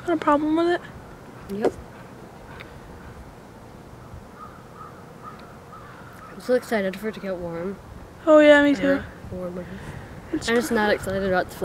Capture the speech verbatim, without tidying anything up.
Not a problem with it? Yep. I'm so excited for it to get warm. Oh yeah, me too. Warmer. It's I'm just not excited about the